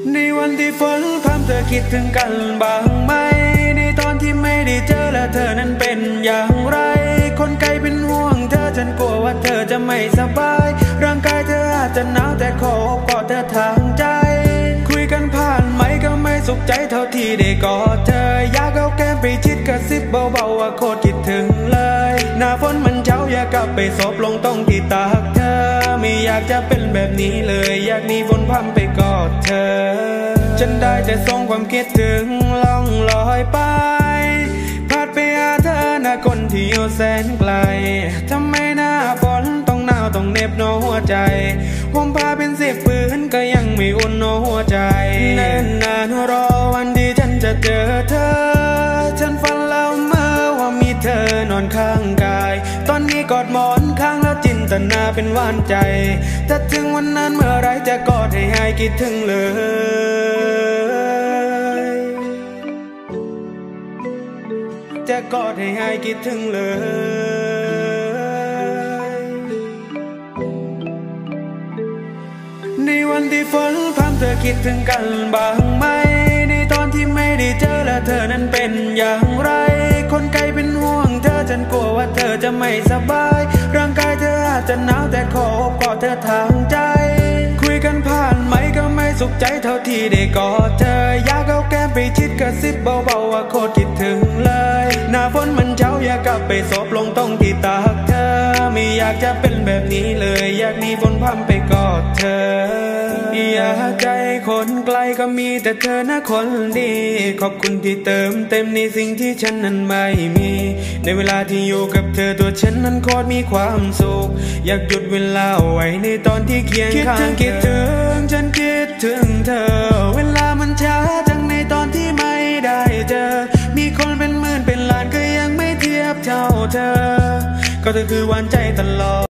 ในวันที่ฝนพรำเธอคิดถึงกันบ้างไหมในตอนที่ไม่ได้เจอและเธอนั้นเป็นอย่างไรคนไกลเป็นห่วงเธอฉันกลัวว่าเธอจะไม่สบายร่างกายเธออาจจะหนาวแต่ขอโอบกอดเธอทางใจคุยกันผ่านไหมก็ไม่สุขใจเท่าที่ได้กอดเธออยากเอาแก้มไปชิดกระซิบเบาๆว่าโคตรคิดถึงเลยหน้าฝนมันเช้าอยากกลับไปซบลงตรงที่ตากเธอไม่อยากจะเป็นแบบนี้เลยอยากหนีฝนพรำไปกอดเธอฉันได้แต่ส่งความคิดถึงล่องลอยไปพัดไปหาเธอหน้าคนที่อยู่แสนไกลทำไมหน้าฝนต้องหนาวต้องเหน็บหนอหัวใจผมพาเป็น10 ปืนก็ยังไม่อุ่นหนอหัวใจเนิ่นนานรอวันที่ฉันจะเจอเธอฉันฝันแล้วเมื่อว่ามีเธอนอนข้างกายตอนนี้กอดหมอนข้างแล้วจินตนาเป็นหวานใจถ้าถึงวันนั้นเมื่อไรจะกอดให้หายคิดถึงเลยจะกอดให้หายคิดถึงเลยในวันที่ฝนพรำเธอคิดถึงกันบ้างไหมในตอนที่ไม่ได้เจอและเธอนั้นเป็นอย่างไรคนไกลเป็นห่วงเธอฉันกลัวว่าเธอจะไม่สบายร่างกายเธออาจจะหนาวแต่ขอโอบกอดเธอทางใจคุยกันผ่านไหมก็ไม่สุขใจเท่าที่ได้กอดเธออยากเอาแก้มไปชิดกระซิบเบาๆว่าโคตรคิดถึงเลยหน้าฝนมันเช้าอยากกลับไปซบลงตรงที่ตากเธอไม่อยากจะเป็นแบบนี้เลยอยากหนีฝนพรำไปกอดเธออยากใจคนไกลก็มีแต่เธอนะคนดีขอบคุณที่เติมเต็มในสิ่งที่ฉันนั้นไม่มีในเวลาที่อยู่กับเธอตัวฉันนั้นโคตรมีความสุขอยากหยุดเวลาไว้ในตอนที่เคียงข้างคิดถึงฉันคิดถึงเธอเวลามันช้าจังในตอนที่ไม่ได้เจอมีคนเป็นหมื่นเป็นล้านก็ยังไม่เทียบเท่าเธอก็เธอคือหวานใจตลอด